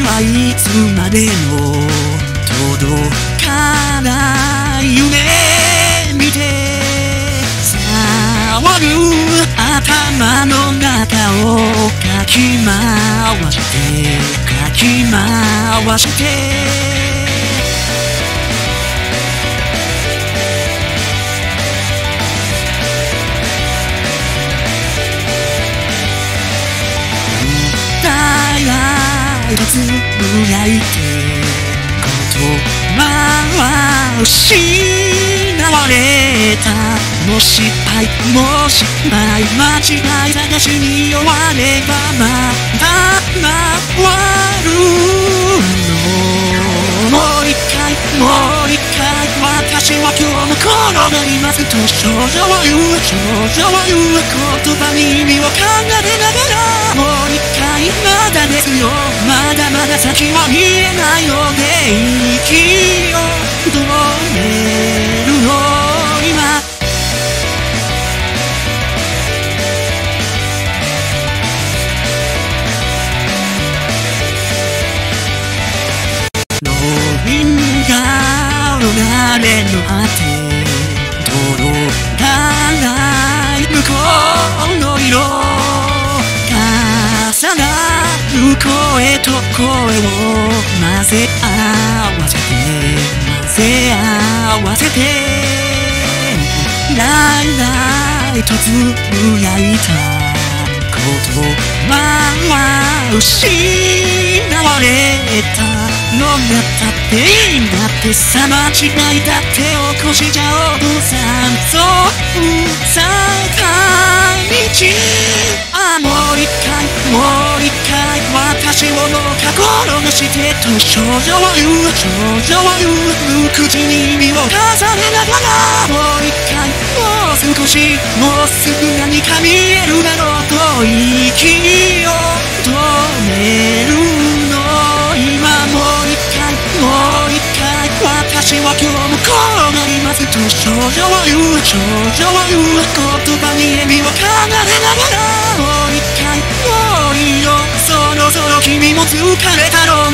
はいつまでも届かない夢見て騒ぐ頭の中をかき回してつぶやいて言葉は失われたもし間違い探しに弱ればまた回るのもう一回私は今日も転がりますと少女は言う言葉に意味を考えながらもう一回まだですよまだまだ先は見えないので息を止めるの今流れの果て届かない向こうの色重なる声と声を混ぜ合わせてライとつぶやいた言葉は失われたのなったっていいんだってさ間違いだって起こしちゃおうとさんそうさ帰り道もう一回私をどうか転がしてと少女は言う無口に意味を重ねながらもう一回もう少しもうすぐ何か見えるだろうと息を止めるの今もう一回私は今日も転がりますと少女は言う言葉に意味を考えながらもう一回もういいよそろそろ君も疲れたろう